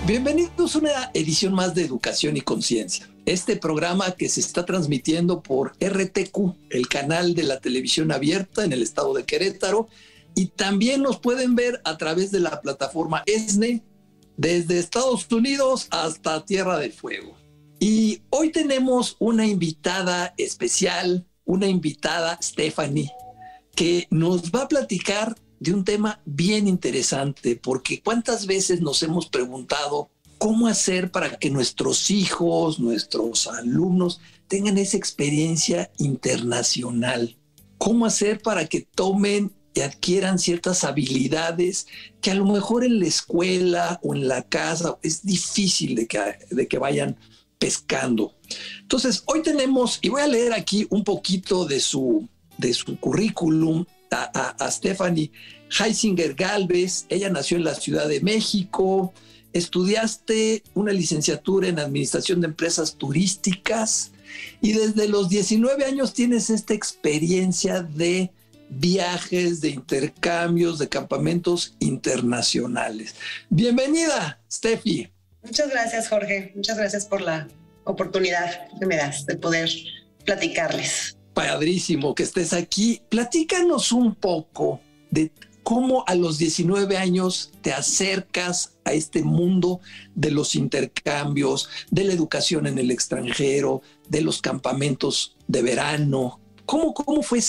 Bienvenidos a una edición más de Educación y Conciencia. Este programa que se está transmitiendo por RTQ, el canal de la televisión abierta en el estado de Querétaro, y también nos pueden ver a través de la plataforma ESNE desde Estados Unidos hasta Tierra del Fuego. Y hoy tenemos una invitada especial, una invitada, Stephanie, que nos va a platicar de un tema bien interesante, porque cuántas veces nos hemos preguntado cómo hacer para que nuestros hijos, nuestros alumnos tengan esa experiencia internacional. Cómo hacer para que tomen y adquieran ciertas habilidades que a lo mejor en la escuela o en la casa es difícil de que vayan pescando. Entonces, hoy tenemos, y voy a leer aquí un poquito de su currículum, a Stephanie Heisinger Galvez. Ella nació en la Ciudad de México. Estudiaste una licenciatura en Administración de Empresas Turísticas y desde los 19 años tienes esta experiencia de viajes, de intercambios, de campamentos internacionales. Bienvenida, Steffi. Muchas gracias, Jorge. Muchas gracias por la oportunidad que me das de poder platicarles. Padrísimo que estés aquí. Platícanos un poco de cómo a los 19 años te acercas a este mundo de los intercambios, de la educación en el extranjero, de los campamentos de verano. ¿Cómo fue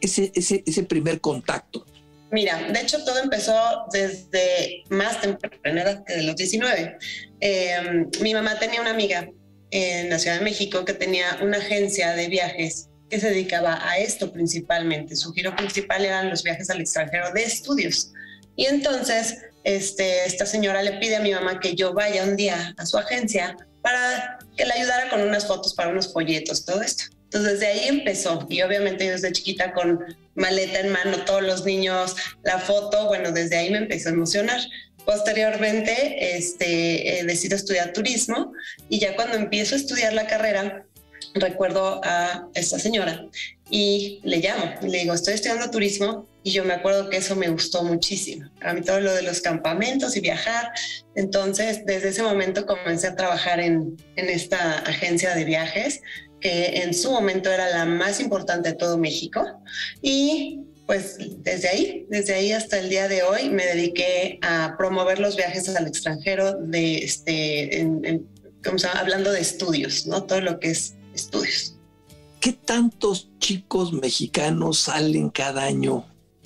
ese primer contacto? Mira, de hecho todo empezó desde más temprana edad que de los 19. Mi mamá tenía una amiga en la Ciudad de México que tenía una agencia de viajes que se dedicaba a esto principalmente. Su giro principal eran los viajes al extranjero de estudios. Y entonces esta señora le pide a mi mamá que yo vaya un día a su agencia para que le ayudara con unas fotos para unos folletos, todo esto. Entonces desde ahí empezó, y obviamente yo desde chiquita con maleta en mano, todos los niños, la foto, bueno, desde ahí me empezó a emocionar. Posteriormente decido estudiar turismo, y ya cuando empiezo a estudiar la carrera, recuerdo a esta señora y le llamo y le digo, estoy estudiando turismo, y yo me acuerdo que eso me gustó muchísimo. A mí todo lo de los campamentos y viajar. Entonces, desde ese momento comencé a trabajar en esta agencia de viajes, que en su momento era la más importante de todo México. Y pues desde ahí hasta el día de hoy me dediqué a promover los viajes al extranjero hablando de estudios, ¿no? Todo lo que es estudios. ¿Qué tantos chicos mexicanos salen cada año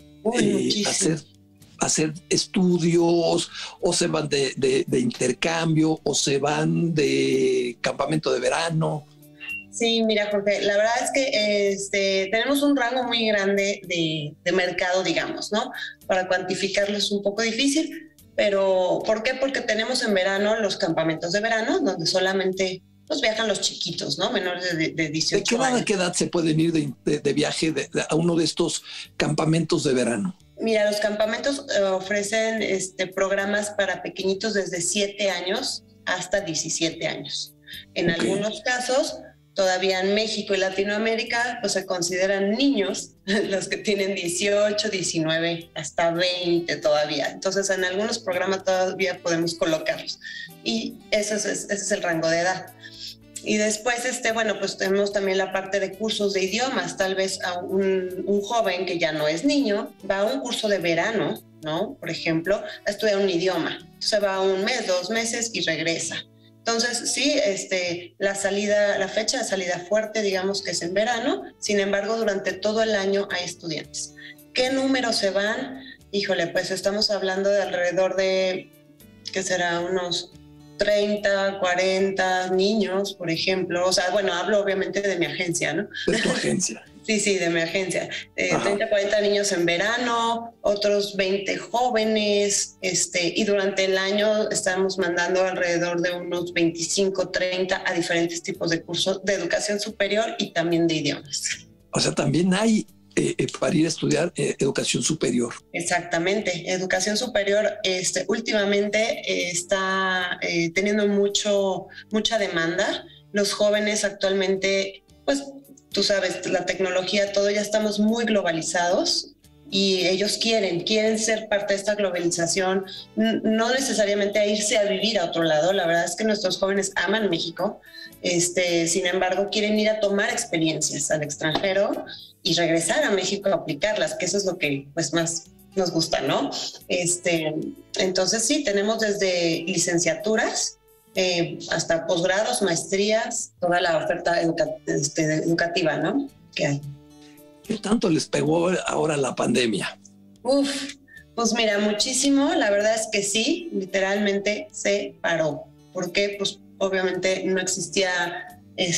a hacer estudios, o se van de intercambio, o se van de campamento de verano? Sí, mira, Jorge, la verdad es que tenemos un rango muy grande de mercado, digamos, ¿no? Para cuantificarlo es un poco difícil, pero ¿por qué? Porque tenemos en verano los campamentos de verano, donde solamente pues viajan los chiquitos, ¿no? Menores de 18 años. ¿De qué edad se pueden ir de viaje a uno de estos campamentos de verano? Mira, los campamentos ofrecen programas para pequeñitos desde 7 años hasta 17 años. En algunos casos, todavía en México y Latinoamérica, pues se consideran niños los que tienen 18, 19, hasta 20 todavía. Entonces, en algunos programas todavía podemos colocarlos. Y ese es el rango de edad. Y después, pues tenemos también la parte de cursos de idiomas. Tal vez a un joven que ya no es niño va a un curso de verano, ¿no? Por ejemplo, a estudiar un idioma. Entonces va 1 mes, 2 meses y regresa. Entonces, sí, la fecha de salida fuerte, digamos que es en verano. Sin embargo, durante todo el año hay estudiantes. ¿Qué números se van? Híjole, pues estamos hablando de alrededor de, ¿qué será? Unos 30, 40 niños, por ejemplo. O sea, bueno, hablo obviamente de mi agencia, ¿no? De tu agencia. Sí, de mi agencia. 30, 40 niños en verano, otros 20 jóvenes, y durante el año estamos mandando alrededor de unos 25, 30 a diferentes tipos de cursos de educación superior y también de idiomas. O sea, también hay para ir a estudiar educación superior. Exactamente. Educación superior últimamente está teniendo mucha demanda. Los jóvenes actualmente, pues, tú sabes, la tecnología, todo, ya estamos muy globalizados. y ellos quieren ser parte de esta globalización, no necesariamente a irse a vivir a otro lado. La verdad es que nuestros jóvenes aman México, sin embargo quieren ir a tomar experiencias al extranjero y regresar a México a aplicarlas, que eso es lo que pues más nos gusta, ¿no? Entonces sí, tenemos desde licenciaturas hasta posgrados, maestrías, toda la oferta educativa, ¿no? Que hay. ¿Qué tanto les pegó ahora la pandemia? Pues mira, muchísimo. La verdad es que sí, literalmente se paró. Porque pues obviamente no existía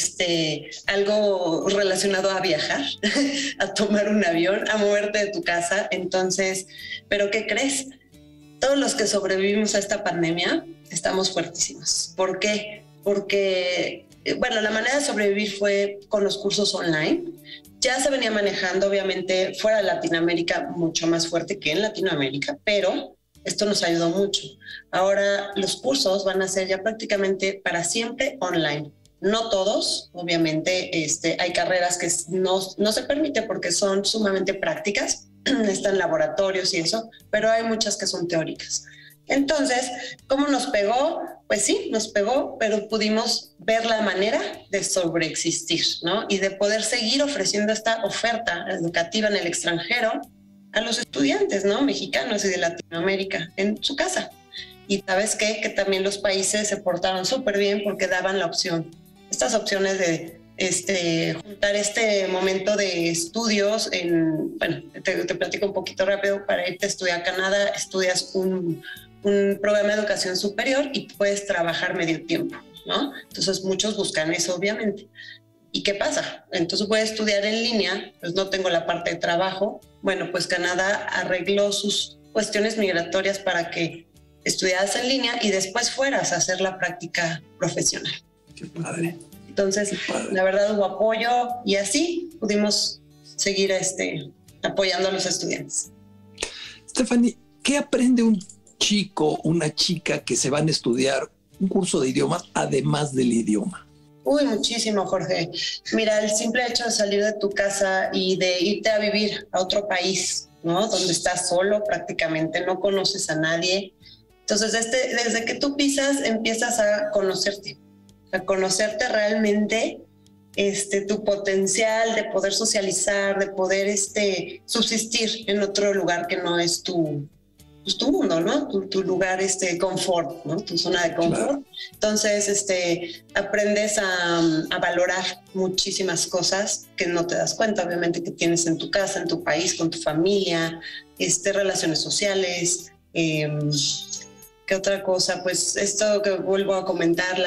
algo relacionado a viajar, a tomar un avión, a moverte de tu casa. Entonces, ¿pero qué crees? Todos los que sobrevivimos a esta pandemia estamos fuertísimos. ¿Por qué? Porque, bueno, la manera de sobrevivir fue con los cursos online. Ya se venía manejando, obviamente, fuera de Latinoamérica, mucho más fuerte que en Latinoamérica, pero esto nos ayudó mucho. Ahora los cursos van a ser ya prácticamente para siempre online. No todos, obviamente, hay carreras que no se permite porque son sumamente prácticas, están laboratorios y eso, pero hay muchas que son teóricas. Entonces, ¿cómo nos pegó? Pues sí, nos pegó, pero pudimos ver la manera de sobreexistir, ¿no? Y de poder seguir ofreciendo esta oferta educativa en el extranjero a los estudiantes, ¿no? Mexicanos y de Latinoamérica en su casa. Y ¿sabes qué? Que también los países se portaron súper bien porque daban la opción. Estas opciones de juntar este momento de estudios bueno, te platico un poquito rápido. Para irte a estudiar a Canadá, estudias un programa de educación superior y puedes trabajar medio tiempo, ¿no? Entonces muchos buscan eso, obviamente. ¿Y qué pasa? Entonces voy a estudiar en línea, pues no tengo la parte de trabajo. Bueno, pues Canadá arregló sus cuestiones migratorias para que estudiaras en línea y después fueras a hacer la práctica profesional. Qué padre. Entonces, la verdad hubo apoyo y así pudimos seguir apoyando a los estudiantes. Stephanie, ¿qué aprende un chico, una chica que se van a estudiar un curso de idiomas además del idioma? Muchísimo, Jorge. Mira, el simple hecho de salir de tu casa y de irte a vivir a otro país, ¿no? Donde estás solo prácticamente, no conoces a nadie. Entonces, desde que tú pisas, empiezas a conocerte realmente, tu potencial de poder socializar, de poder subsistir en otro lugar que no es tu mundo, ¿no? Tu lugar, confort, ¿no? Tu zona de confort. Claro. Entonces, aprendes a valorar muchísimas cosas que no te das cuenta, obviamente, que tienes en tu casa, en tu país, con tu familia, relaciones sociales. ¿Qué otra cosa? Pues esto que vuelvo a comentar,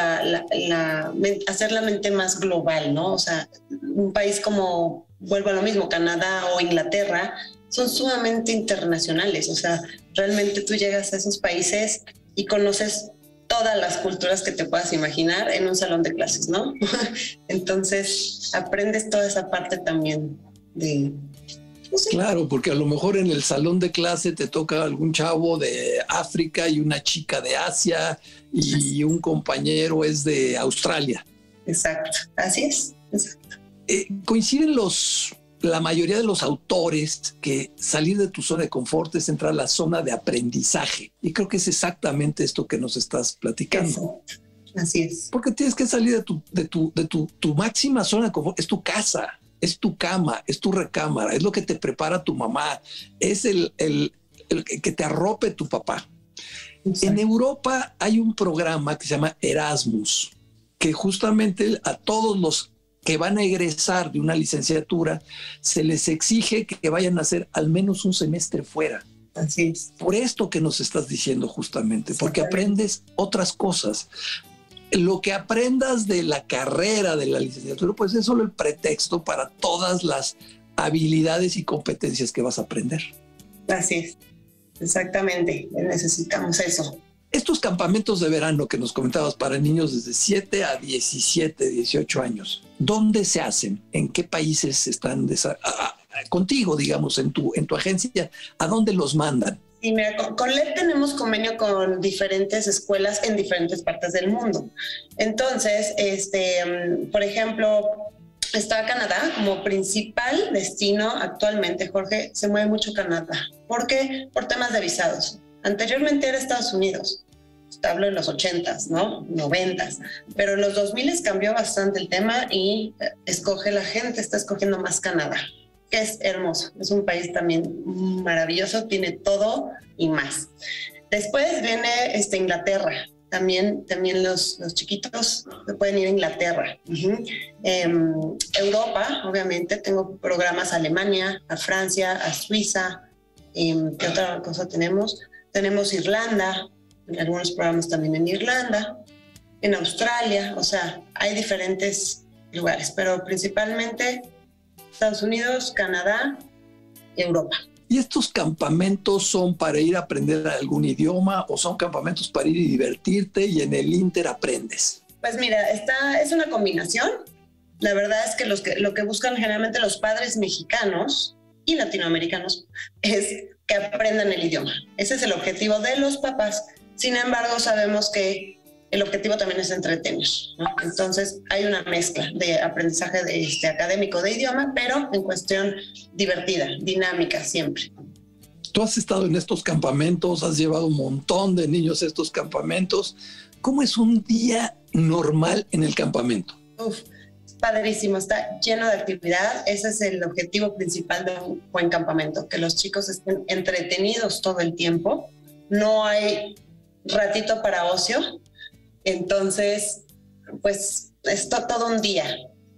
hacer la mente más global, ¿no? O sea, un país como, vuelvo a lo mismo, Canadá o Inglaterra, son sumamente internacionales. O sea, realmente tú llegas a esos países y conoces todas las culturas que te puedas imaginar en un salón de clases, ¿no? Entonces, aprendes toda esa parte también de... No sé. Claro, porque a lo mejor en el salón de clase te toca algún chavo de África y una chica de Asia y un compañero es de Australia. Exacto, así es. Exacto. Coinciden la mayoría de los autores que salir de tu zona de confort es entrar a la zona de aprendizaje. Y creo que es exactamente esto que nos estás platicando. Exacto. Así es. Porque tienes que salir de tu máxima zona de confort. Es tu casa. Es tu cama, es tu recámara, es lo que te prepara tu mamá, es el que te arrope tu papá. Exacto. En Europa hay un programa que se llama Erasmus, que justamente a todos los que van a egresar de una licenciatura se les exige que vayan a hacer al menos un semestre fuera. Así es. Por esto que nos estás diciendo justamente, porque aprendes otras cosas. Lo que aprendas de la carrera, de la licenciatura, pues es solo el pretexto para todas las habilidades y competencias que vas a aprender. Así es, exactamente, necesitamos eso. Estos campamentos de verano que nos comentabas para niños desde 7 a 17, 18 años, ¿dónde se hacen? ¿En qué países están contigo, digamos, en tu agencia? ¿A dónde los mandan? Y mira, con LED tenemos convenio con diferentes escuelas en diferentes partes del mundo. Entonces, por ejemplo, está Canadá como principal destino actualmente, Jorge. Se mueve mucho Canadá. ¿Por qué? Por temas de visados. Anteriormente era Estados Unidos. Hablo en los 80s, ¿no? 90s. Pero en los 2000s cambió bastante el tema y la gente está escogiendo más Canadá, que es hermoso. Es un país también maravilloso, tiene todo y más. Después viene Inglaterra. También los chiquitos se pueden ir a Inglaterra. Europa, obviamente, tengo programas a Alemania, a Francia, a Suiza. ¿Qué otra cosa tenemos? Tenemos Irlanda, algunos programas también en Irlanda, en Australia, o sea, hay diferentes lugares, pero principalmente Estados Unidos, Canadá, Europa. ¿Y estos campamentos son para ir a aprender algún idioma o son campamentos para ir y divertirte y en el Inter aprendes? Pues mira, es una combinación. La verdad es que lo que buscan generalmente los padres mexicanos y latinoamericanos es que aprendan el idioma. Ese es el objetivo de los papás. Sin embargo, sabemos que el objetivo también es entretener, ¿no? Entonces, hay una mezcla de aprendizaje académico de idioma, pero en cuestión divertida, dinámica siempre. Tú has estado en estos campamentos, has llevado un montón de niños a estos campamentos. ¿Cómo es un día normal en el campamento? Es padrísimo, está lleno de actividad. Ese es el objetivo principal de un buen campamento, que los chicos estén entretenidos todo el tiempo. No hay ratito para ocio. Entonces, pues es todo un día.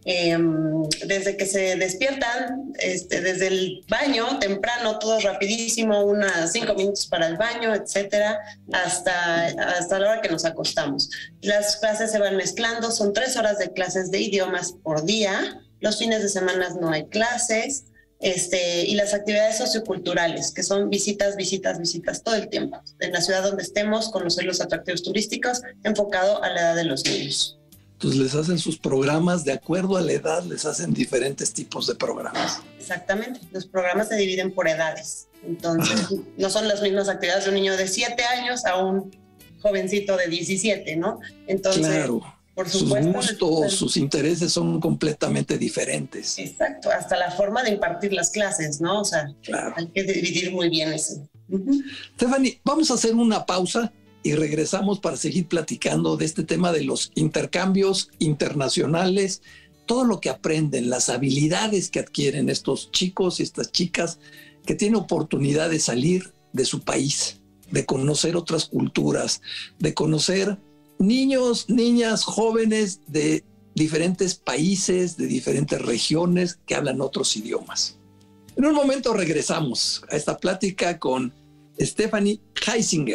Desde que se despiertan, desde el baño temprano, todo rapidísimo, 5 minutos para el baño, etcétera, hasta la hora que nos acostamos. Las clases se van mezclando, son 3 horas de clases de idiomas por día. Los fines de semana no hay clases. Y las actividades socioculturales, que son visitas todo el tiempo. En la ciudad donde estemos, conocer los atractivos turísticos, enfocado a la edad de los niños. Entonces les hacen sus programas, de acuerdo a la edad, les hacen diferentes tipos de programas. Exactamente, los programas se dividen por edades. Entonces, no son las mismas actividades de un niño de 7 años a un jovencito de 17, ¿no? Entonces, claro. Por supuesto, sus gustos, sus intereses son completamente diferentes. Exacto, hasta la forma de impartir las clases, ¿no? O sea, claro, hay que dividir muy bien eso. Stephanie, vamos a hacer una pausa y regresamos para seguir platicando de este tema de los intercambios internacionales, todo lo que aprenden, las habilidades que adquieren estos chicos y estas chicas que tienen oportunidad de salir de su país, de conocer otras culturas, de conocer niños, niñas, jóvenes de diferentes países, de diferentes regiones que hablan otros idiomas. En un momento regresamos a esta plática con Stephanie Heisinger.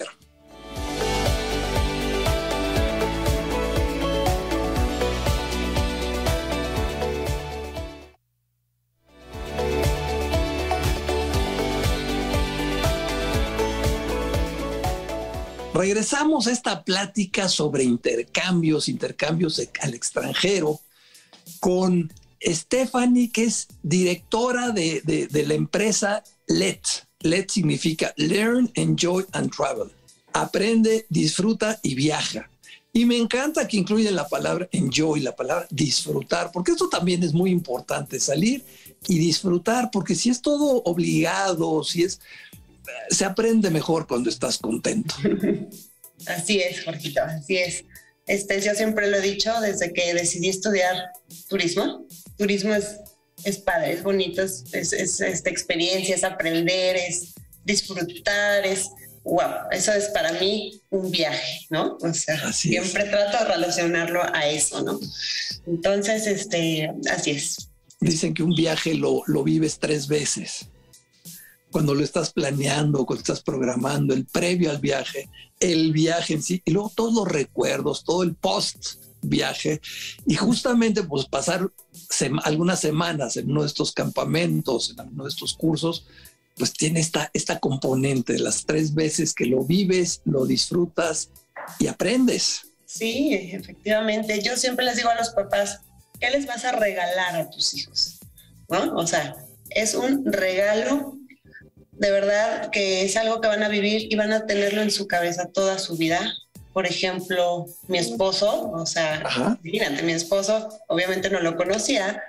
Regresamos a esta plática sobre intercambios al extranjero con Stephanie, que es directora de la empresa LED. LED significa Learn, Enjoy and Travel. Aprende, disfruta y viaja. Y me encanta que incluyen la palabra enjoy, la palabra disfrutar, porque esto también es muy importante, salir y disfrutar, porque si es todo obligado, se aprende mejor cuando estás contento. Así es, Jorgito, así es. Yo siempre lo he dicho desde que decidí estudiar turismo. Turismo es padre, es bonito, es esta experiencia, es aprender, es disfrutar, wow, eso es para mí un viaje, ¿no? O sea, así siempre trato de relacionarlo a eso, ¿no? Entonces, así es. Dicen que un viaje lo vives 3 veces. Cuando lo estás planeando, cuando estás programando, el previo al viaje, el viaje en sí, y luego todos los recuerdos, todo el post-viaje, y justamente pues pasar algunas semanas en uno de estos campamentos, en uno de estos cursos, pues tiene esta componente de las 3 veces que lo vives, lo disfrutas y aprendes. Sí, efectivamente. Yo siempre les digo a los papás, ¿qué les vas a regalar a tus hijos? ¿No? O sea, es un regalo. De verdad que es algo que van a vivir y van a tenerlo en su cabeza toda su vida. Por ejemplo, mi esposo, o sea, imagínate, mi esposo obviamente no lo conocía,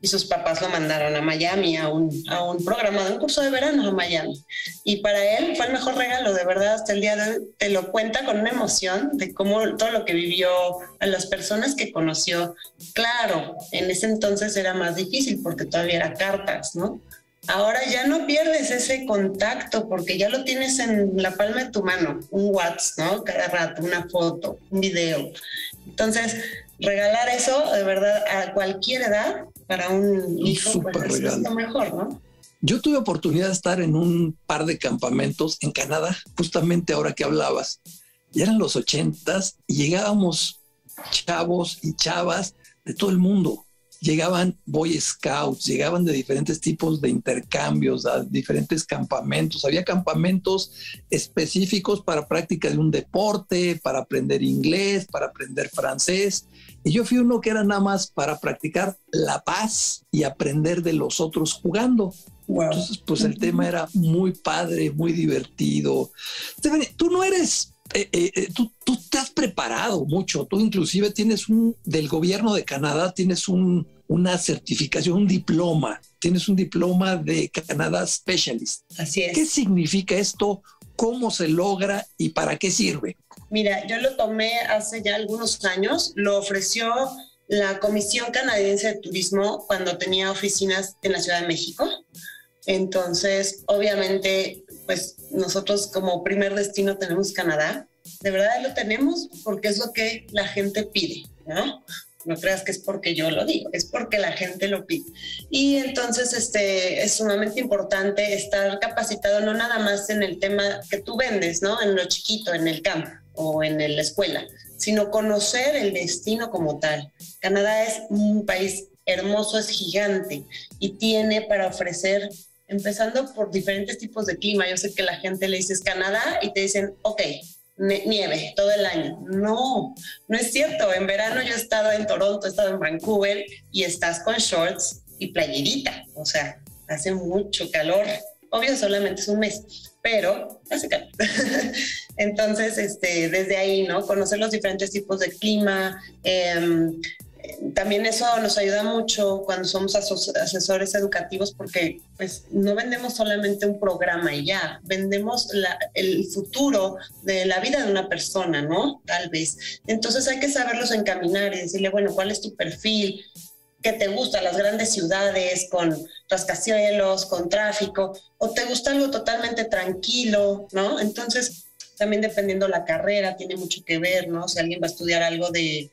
y sus papás lo mandaron a Miami, a un programa de un curso de verano a Miami. Y para él fue el mejor regalo, de verdad, hasta el día de hoy te lo cuenta con una emoción de cómo todo lo que vivió, a las personas que conoció. Claro, en ese entonces era más difícil porque todavía era cartas, ¿no? Ahora ya no pierdes ese contacto porque ya lo tienes en la palma de tu mano, un WhatsApp, ¿no? Cada rato, una foto, un video. Entonces, regalar eso, de verdad, a cualquier edad, para un hijo, pues es lo mejor, ¿no? Yo tuve oportunidad de estar en un par de campamentos en Canadá, justamente ahora que hablabas. Ya eran los 80s y llegábamos chavos y chavas de todo el mundo. Llegaban Boy Scouts, llegaban de diferentes tipos de intercambios, a diferentes campamentos. Había campamentos específicos para práctica de un deporte, para aprender inglés, para aprender francés. Y yo fui uno que era nada más para practicar la paz y aprender de los otros jugando. Wow. Entonces, pues el tema era muy padre, muy divertido. Stephanie, tú no eres... tú te has preparado mucho, tú inclusive tienes del gobierno de Canadá, tienes una certificación, un diploma, tienes un diploma de Canadá Specialist. Así es. ¿Qué significa esto? ¿Cómo se logra y para qué sirve? Mira, yo lo tomé hace ya algunos años, lo ofreció la Comisión Canadiense de Turismo cuando tenía oficinas en la Ciudad de México. Entonces, obviamente, pues nosotros como primer destino tenemos Canadá. De verdad lo tenemos porque es lo que la gente pide, ¿no? No creas que es porque yo lo digo, es porque la gente lo pide. Y entonces es sumamente importante estar capacitado no nada más en el tema que tú vendes, ¿no? En lo chiquito, en el campo o en la escuela, sino conocer el destino como tal. Canadá es un país hermoso, es gigante y tiene para ofrecer, empezando por diferentes tipos de clima. Yo sé que la gente le dices Canadá y te dicen, ok, nieve todo el año. No, no es cierto. En verano yo he estado en Toronto, he estado en Vancouver y estás con shorts y playerita. O sea, hace mucho calor. Obvio, solamente es un mes, pero hace calor. Entonces, desde ahí, ¿no? Conocer los diferentes tipos de clima. También eso nos ayuda mucho cuando somos asesores educativos porque pues no vendemos solamente un programa y ya, vendemos el futuro de la vida de una persona, ¿no? Tal vez. Entonces hay que saberlos encaminar y decirle, bueno, ¿cuál es tu perfil? ¿Qué te gusta? Las grandes ciudades con rascacielos, con tráfico, o te gusta algo totalmente tranquilo, ¿no? Entonces también dependiendo la carrera tiene mucho que ver, ¿no? Si alguien va a estudiar algo de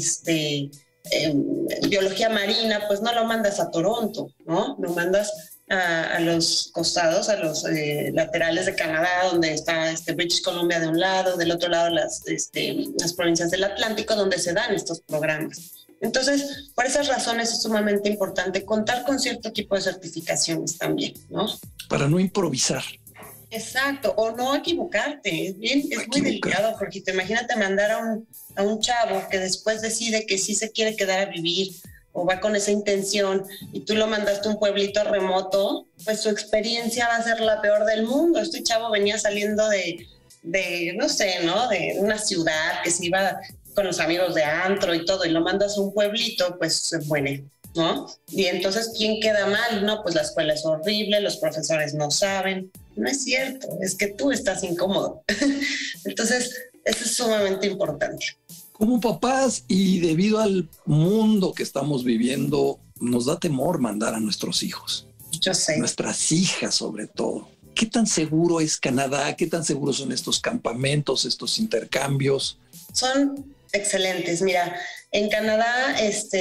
biología marina, pues no lo mandas a Toronto, ¿no? Lo mandas a los costados, a los laterales de Canadá, donde está British Columbia de un lado, del otro lado las provincias del Atlántico, donde se dan estos programas. Entonces, por esas razones es sumamente importante contar con cierto tipo de certificaciones también, ¿no? Para no improvisar. Exacto, o no equivocarte, es muy delicado, porque te imagínate mandar a un chavo que después decide que sí se quiere quedar a vivir o va con esa intención y tú lo mandaste a un pueblito remoto, pues su experiencia va a ser la peor del mundo. Este chavo venía saliendo de no sé, ¿no? De una ciudad que se iba con los amigos de antro y todo y lo mandas a un pueblito, pues se muere, ¿no? Y entonces, ¿quién queda mal? No, pues la escuela es horrible, los profesores no saben. No es cierto, es que tú estás incómodo. Entonces, eso es sumamente importante. Como papás y debido al mundo que estamos viviendo, nos da temor mandar a nuestros hijos. Yo sé. Nuestras hijas sobre todo. ¿Qué tan seguro es Canadá? ¿Qué tan seguros son estos campamentos, estos intercambios? Son excelentes. Mira, en Canadá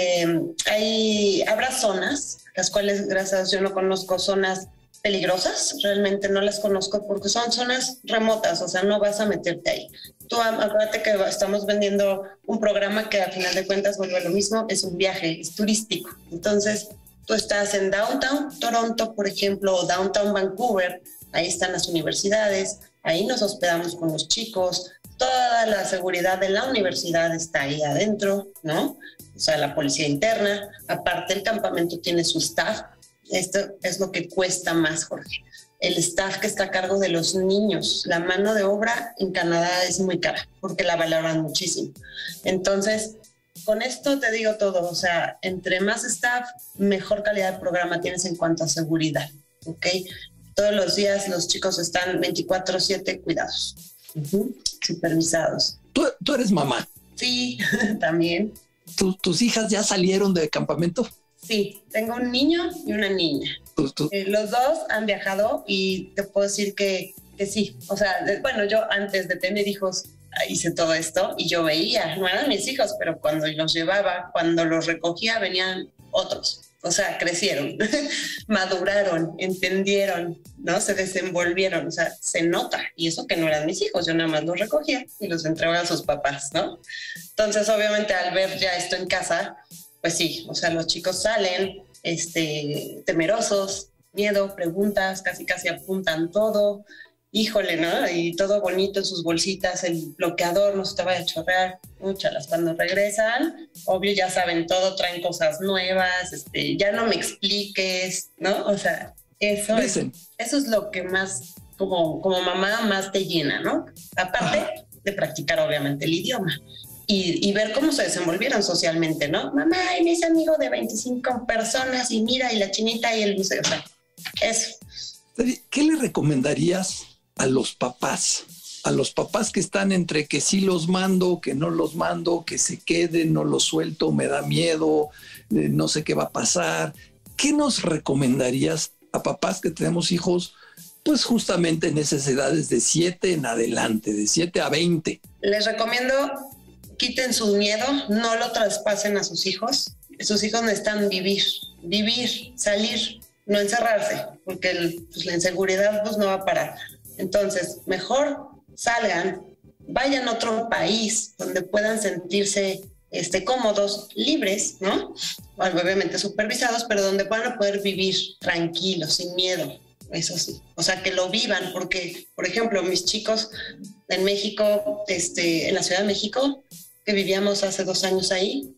habrá zonas, las cuales gracias a Dios yo no conozco, zonas peligrosas, realmente no las conozco porque son zonas remotas, o sea, no vas a meterte ahí. Tú acuérdate que estamos vendiendo un programa que a final de cuentas vuelve lo mismo, es un viaje, es turístico. Entonces, tú estás en Downtown Toronto, por ejemplo, o Downtown Vancouver, ahí están las universidades, ahí nos hospedamos con los chicos, toda la seguridad de la universidad está ahí adentro, ¿no? O sea, la policía interna, aparte el campamento tiene su staff. Esto es lo que cuesta más, Jorge. El staff que está a cargo de los niños. La mano de obra en Canadá es muy cara porque la valoran muchísimo. Entonces, con esto te digo todo, o sea, entre más staff, mejor calidad de programa tienes en cuanto a seguridad, ¿ok? Todos los días los chicos están 24/7 cuidados, supervisados. ¿Tú eres mamá? Sí, también. ¿Tus hijas ya salieron de campamento? Sí, tengo un niño y una niña. Los dos han viajado y te puedo decir que sí. O sea, bueno, yo antes de tener hijos hice todo esto y yo veía, no eran mis hijos, pero cuando los llevaba, cuando los recogía, venían otros. O sea, crecieron, maduraron, entendieron, ¿no? Se desenvolvieron, o sea, se nota. Y eso que no eran mis hijos, yo nada más los recogía y los entregaba a sus papás, ¿no? Entonces, obviamente, al ver ya esto en casa, pues sí, o sea, los chicos salen temerosos, miedo, preguntas, casi apuntan todo. Híjole, ¿no? Y todo bonito en sus bolsitas, el bloqueador no se te vaya a chorrear, úchalas. Cuando regresan, obvio ya saben todo, traen cosas nuevas, ya no me expliques, ¿no? O sea, eso es lo que más, como mamá, más te llena, ¿no? Aparte de practicar, obviamente, el idioma. Y ver cómo se desenvolvieron socialmente, ¿no? Mamá, y me hice amigo de 25 personas, y mira, y la chinita y el museo, o sea, eso. ¿Qué le recomendarías a los papás que están entre que sí los mando, que no los mando, que se queden, no los suelto, me da miedo, no sé qué va a pasar? ¿Qué nos recomendarías a papás que tenemos hijos, pues justamente en esas edades de 7 en adelante, de 7 a 20? Les recomiendo, quiten su miedo, no lo traspasen a sus hijos. Sus hijos necesitan vivir, salir, no encerrarse, porque la inseguridad pues no va a parar. Entonces, mejor salgan, vayan a otro país donde puedan sentirse cómodos, libres, ¿no? Obviamente supervisados, pero donde puedan poder vivir tranquilos, sin miedo, eso sí. O sea, que lo vivan, porque, por ejemplo, mis chicos en México, en la Ciudad de México, que vivíamos hace 2 años ahí,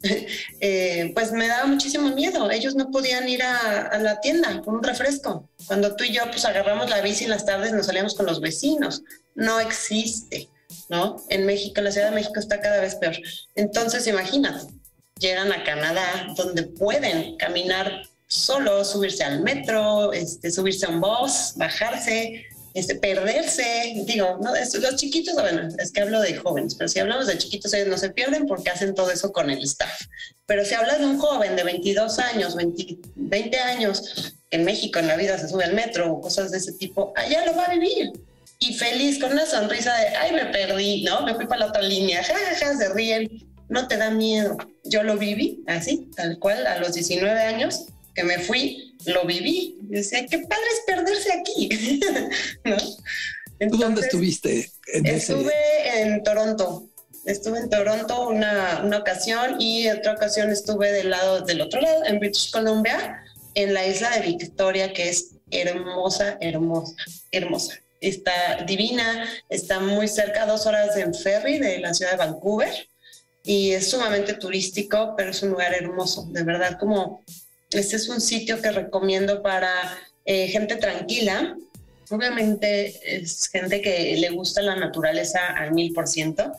pues me daba muchísimo miedo. Ellos no podían ir a la tienda con un refresco. Cuando tú y yo pues agarramos la bici en las tardes, nos salíamos con los vecinos. No existe, ¿no? En México, en la Ciudad de México está cada vez peor. Entonces, imagínate, llegan a Canadá, donde pueden caminar solos, subirse al metro, subirse a un bus, bajarse, perderse, digo, ¿no? Los chiquitos, bueno, es que hablo de jóvenes, pero si hablamos de chiquitos, ellos no se pierden porque hacen todo eso con el staff. Pero si hablas de un joven de 22 años, 20 años, en México en la vida se sube al metro o cosas de ese tipo, allá lo va a vivir. Y feliz, con una sonrisa de, ay, me perdí, ¿no? Me fui para la otra línea, jajaja, se ríen. No te da miedo. Yo lo viví así, tal cual, a los 19 años que me fui, lo viví. Decía, qué padre es perderse aquí, ¿no? Entonces, ¿tú dónde estuviste? Estuve en Toronto. Estuve en Toronto una ocasión y otra ocasión estuve del otro lado, en British Columbia, en la isla de Victoria, que es hermosa, hermosa, hermosa. Está divina, está muy cerca, 2 horas en ferry de la ciudad de Vancouver y es sumamente turístico, pero es un lugar hermoso, de verdad, como este es un sitio que recomiendo para gente tranquila. Obviamente es gente que le gusta la naturaleza al 1000%,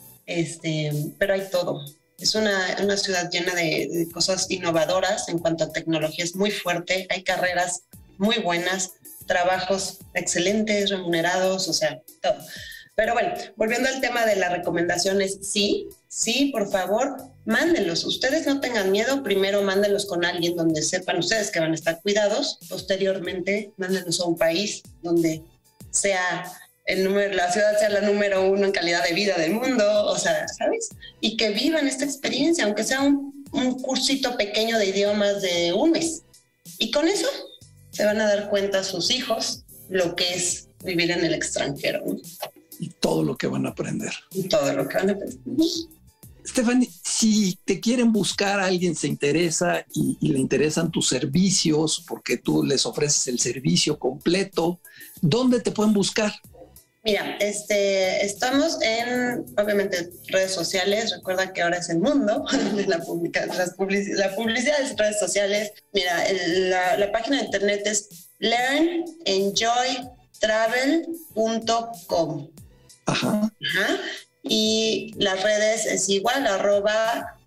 pero hay todo. Es una ciudad llena de cosas innovadoras en cuanto a tecnología, es muy fuerte, hay carreras muy buenas, trabajos excelentes, remunerados, o sea, todo. Pero bueno, volviendo al tema de las recomendaciones, sí, por favor, mándenlos. Ustedes no tengan miedo, primero mándenlos con alguien donde sepan ustedes que van a estar cuidados, posteriormente mándenlos a un país donde sea la ciudad sea la número 1 en calidad de vida del mundo, o sea, ¿sabes? Y que vivan esta experiencia, aunque sea un cursito pequeño de idiomas de 1 mes. Y con eso se van a dar cuenta sus hijos lo que es vivir en el extranjero, ¿no? Y todo lo que van a aprender. Y todo lo que van a aprender. Stephanie, si te quieren buscar, alguien se interesa y le interesan tus servicios porque tú les ofreces el servicio completo, ¿dónde te pueden buscar? Mira, estamos en, obviamente, redes sociales. Recuerda que ahora es el mundo de la publicidad es redes sociales. Mira, la página de internet es learnenjoytravel.com. Ajá. Y las redes es igual,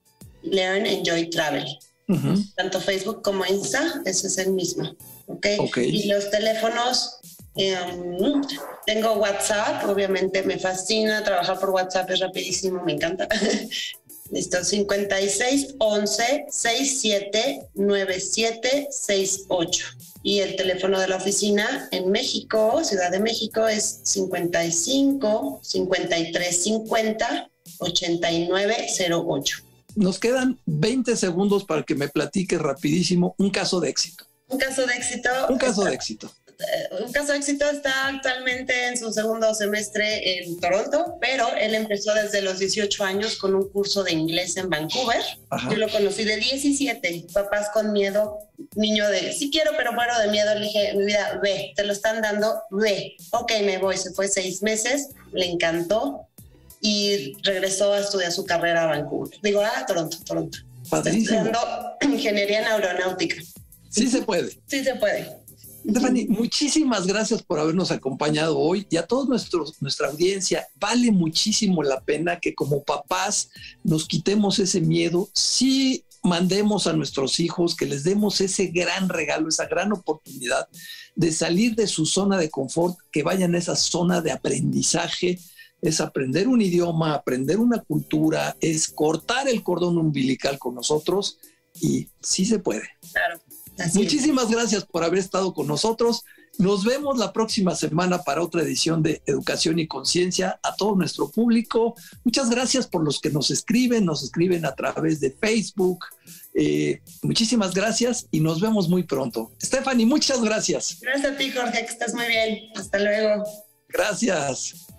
Learn, Enjoy, Travel. Tanto Facebook como Insta, ese es el mismo. ¿Okay? Y los teléfonos, tengo WhatsApp, obviamente me fascina trabajar por WhatsApp, es rapidísimo, me encanta. Listo, 56 11 67 97 68. Y el teléfono de la oficina en México, Ciudad de México, es 55 53 50 89 08. Nos quedan 20 segundos para que me platiques rapidísimo un caso de éxito. Un caso de éxito. Un caso de éxito. Un caso de éxito está actualmente en su segundo semestre en Toronto, pero él empezó desde los 18 años con un curso de inglés en Vancouver. Ajá. Yo lo conocí de 17, papás con miedo, niño de sí quiero pero muero de miedo. Le dije, mi vida, ve, te lo están dando, ve. Ok, me voy. Se fue 6 meses, le encantó y regresó a estudiar su carrera a Vancouver. Toronto. Padrísimo. Está estudiando ingeniería en aeronáutica. Sí se puede. Sí se puede. Stephanie, muchísimas gracias por habernos acompañado hoy y a toda nuestra audiencia. Vale muchísimo la pena que como papás nos quitemos ese miedo, sí mandemos a nuestros hijos, que les demos ese gran regalo, esa gran oportunidad de salir de su zona de confort, que vayan a esa zona de aprendizaje. Es aprender un idioma, aprender una cultura, es cortar el cordón umbilical con nosotros y sí se puede. Claro. Muchísimas gracias por haber estado con nosotros. Nos vemos la próxima semana para otra edición de Educación y Conciencia. A todo nuestro público, muchas gracias por los que nos escriben a través de Facebook. Muchísimas gracias y nos vemos muy pronto. Stephanie, muchas gracias. Gracias a ti, Jorge, que estás muy bien. Hasta luego. Gracias.